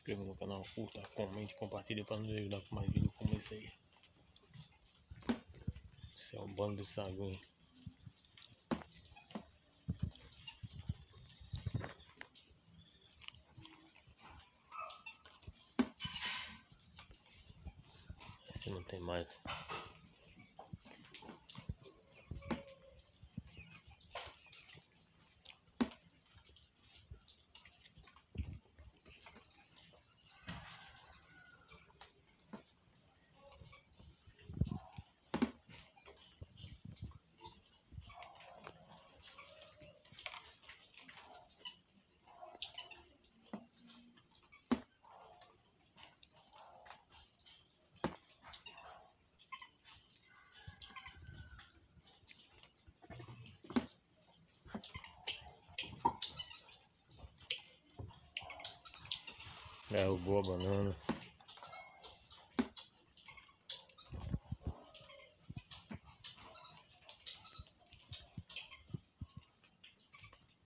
inscreva no canal, curta, comente, compartilhe para nos ajudar com mais vídeos como esse aí. Esse é o bando de saguinho. Esse não tem mais. Derrubou a banana.